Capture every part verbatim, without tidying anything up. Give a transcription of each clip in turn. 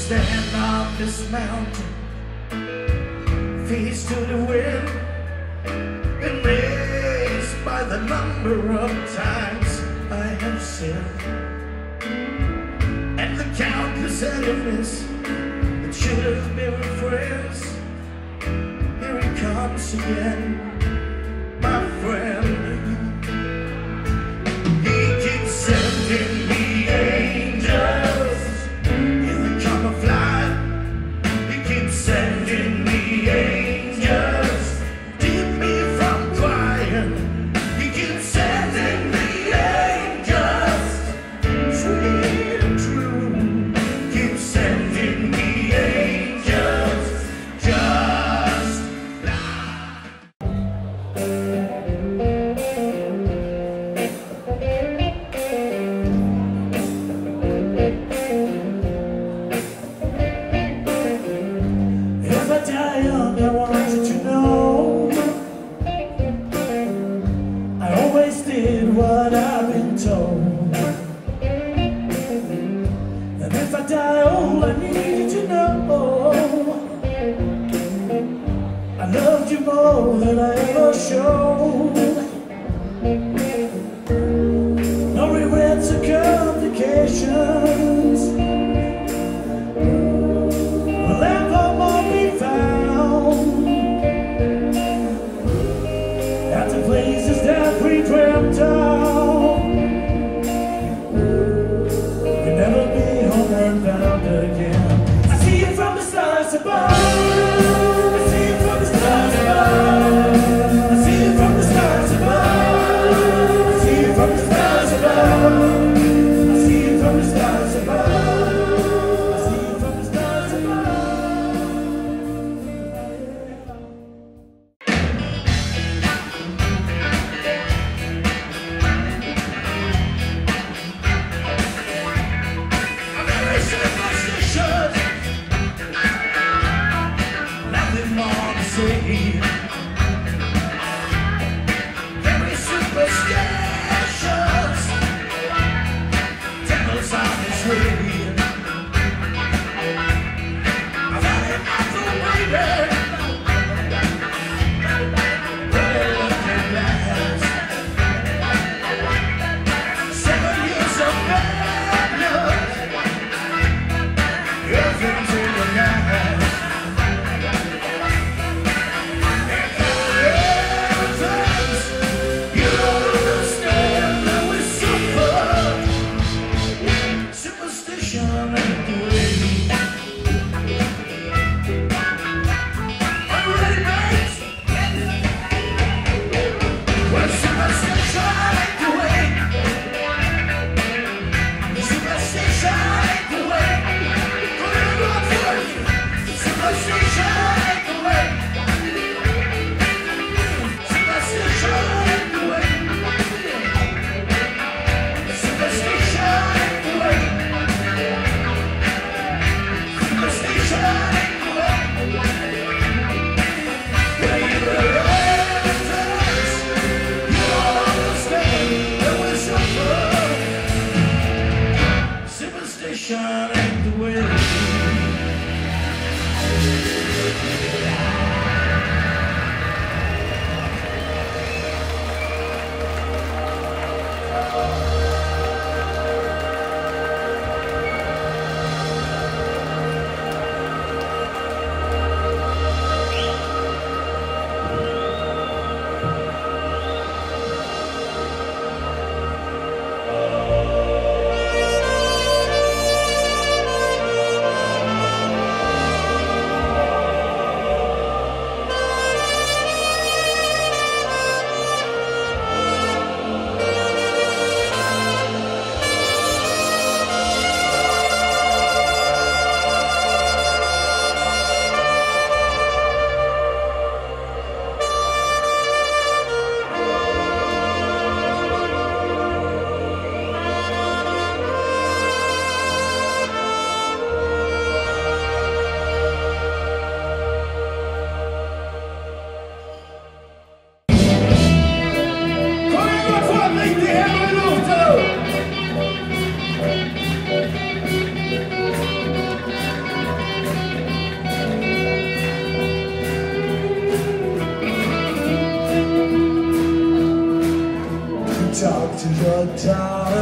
stand on this mountain, face to the wind, amazed by the number of times I have sinned, and the countless enemies that should have been friends. Here he comes again, my friend. He keeps sending me angels in the camouflage. He keeps sending me angels to keep me from crying. He keeps sending me angels, sweet and true. Keeps sending me angels, just like. If I die young, I want you to know I always did what I've been told. And if I die old, I need you to know I loved you more than I ever showed. No regrets or complications will ever more be found at the places that we dreamt of. We'll never be homeward bound again. I see you from the stars above. I see you from the stars above. I see you from the stars above. I see you from the stars above. I see you from the stars above. I see you from the stars above. I'm very superstitious, nothing more to say. Very superstitious, devil's on his way. I've had enough of waiting, really looking glass. Seven years of madness, everything's in the night. You don't understand that we suffer. Superstition.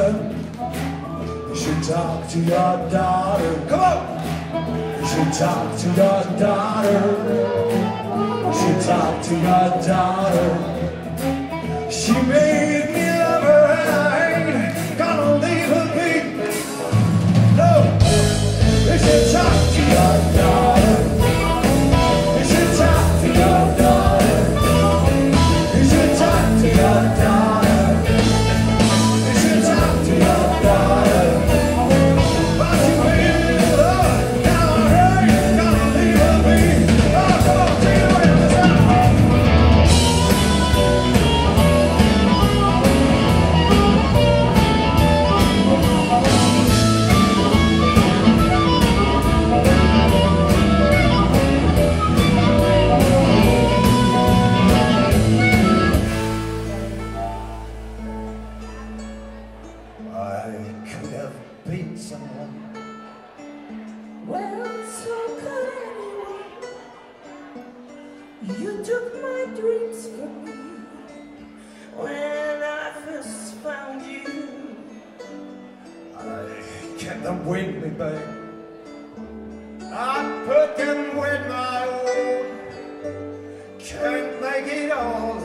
daughter. You should talk to your daughter. Come on! You should talk to your daughter. You should talk to your daughter. She made me love her and I ain't gonna leave her be. No! You should talk to your daughter. You should talk to your daughter. You should talk to your daughter. You should talk to your daughter. But you ain't love, now I ain't gonna leave her be. Oh, come on, take it away on the side. I could have been someone. Well, so could anyone. You took my dreams from me when I first found you. I kept them with me, babe. I put them with my own. Can't make it all